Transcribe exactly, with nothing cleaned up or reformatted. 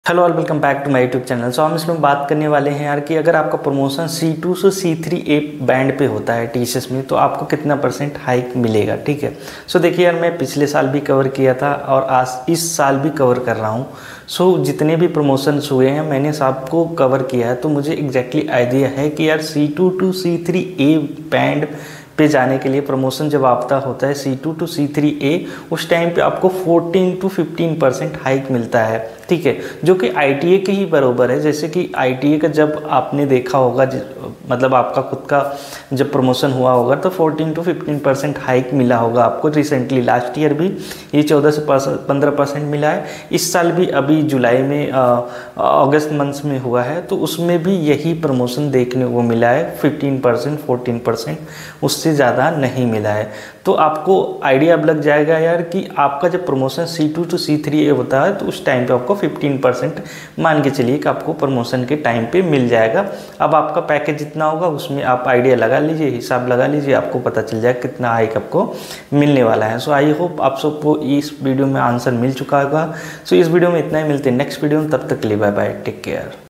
Hello all, welcome back to my YouTube channel. So हम इसमें बात करने वाले हैं यार कि अगर आपका प्रमोशन सी टू से सी थ्री ए बैंड पे होता है टीसीएस में तो आपको कितना परसेंट हाइक मिलेगा। ठीक है, सो देखिए यार, मैं पिछले साल भी कवर किया था और आज इस साल भी कवर कर रहा हूँ। सो जितने भी प्रमोशंस हुए हैं मैंने सबको कवर किया है, तो मुझे एग्जैक्टली आइडिया है कि यार C two to C three A band पे जाने के लिए प्रमोशन जब आपका होता है C two to C three A, उस टाइम पे आपको fourteen to fifteen percent hike मिलता है। ठीक है, जो कि आईटीए के ही बराबर है। जैसे कि आईटीए का जब आपने देखा होगा, मतलब आपका खुद का जब प्रमोशन हुआ होगा तो fourteen to fifteen percent hike मिला होगा आपको रिसेंटली। लास्ट ईयर भी ये चौदह से पंद्रह परसेंट मिला है, इस साल भी अभी जुलाई में अगस्त मंथ में हुआ है तो उसमें भी यही प्रमोशन देखने को मिला है, फिफ्टीन परसेंट फोर्टीन परसेंट, उससे ज़्यादा नहीं मिला है। तो आपको आइडिया अब लग जाएगा यार कि आपका जब promotion C two to C three A होता है तो उस टाइम पे आपको फिफ्टीन परसेंट मान के चलिए कि आपको प्रमोशन के टाइम पे मिल जाएगा। अब आपका पैकेज जितना होगा उसमें आप आइडिया लगा लीजिए, हिसाब लगा लीजिए, आपको पता चल जाएगा कितना हाइक आपको मिलने वाला है। सो आई होप आप सबको इस वीडियो में आंसर मिल चुका होगा। सो इस वीडियो में इतना ही, मिलते हैं नेक्स्ट वीडियो में, तब तक के लिए बाय बाय, टेक केयर।